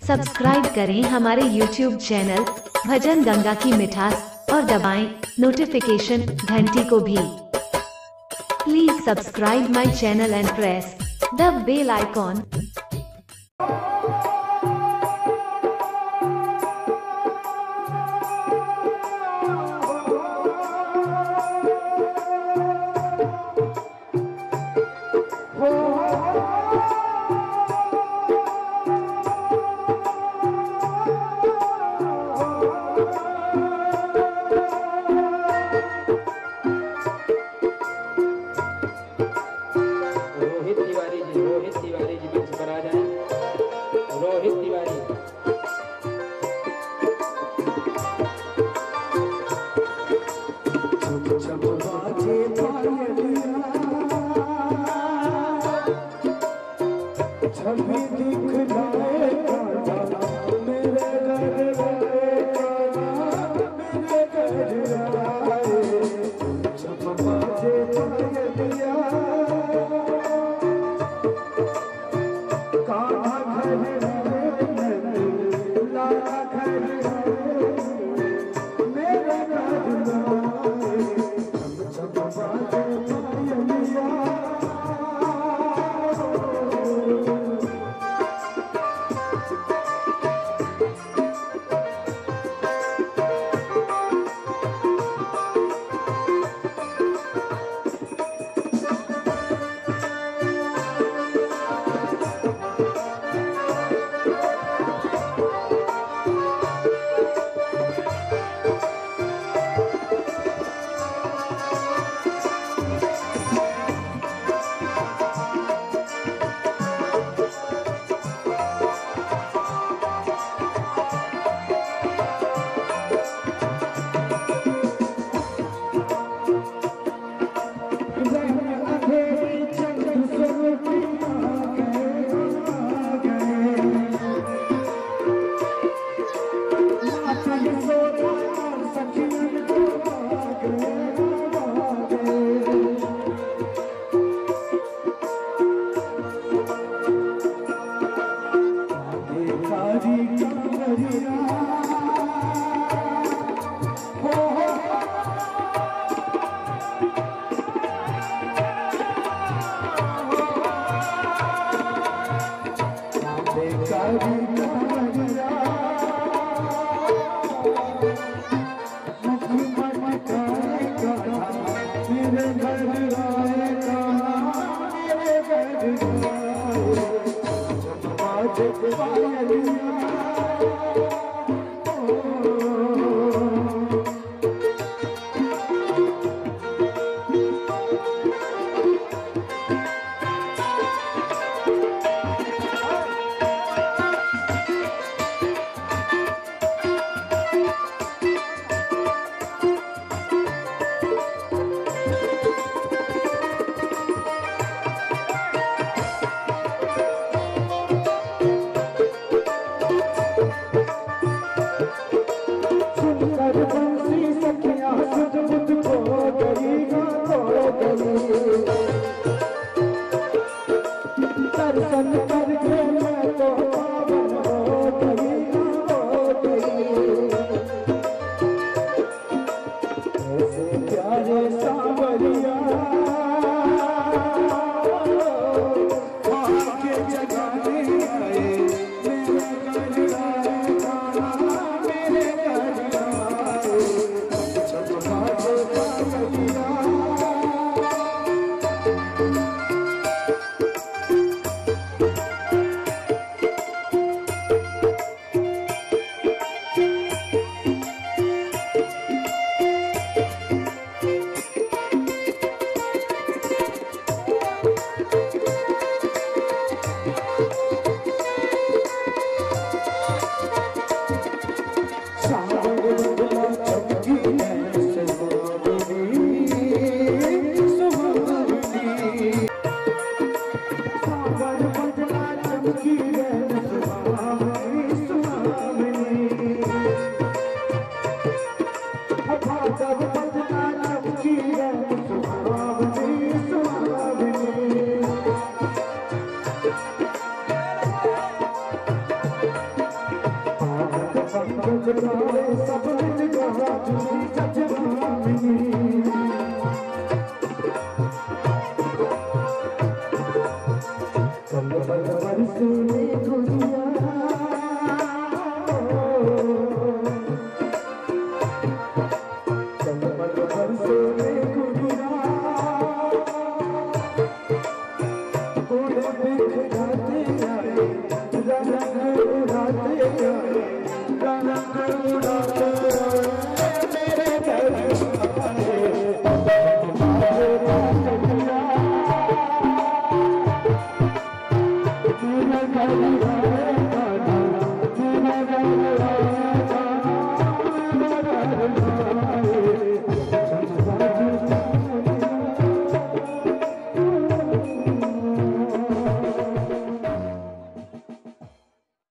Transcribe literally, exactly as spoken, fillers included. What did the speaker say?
Subscribe करें हमारे YouTube channel भजन गंगा की मिठास और दबाएं नोटिफिकेशन घंटी को भी। Please subscribe my channel and press the bell icon. Rohit Tiwari ji Rohit Tiwari ji मंच पर आ जाएं। रोहित तिवारी छवि दिख जाए मेरे घर मेरे घर आए जब बाजे पायलिया कहाँ घर लाला घर मेरे घर आए जब बाजे पायलिया। जगाए सब निगाह तुझी जजमानी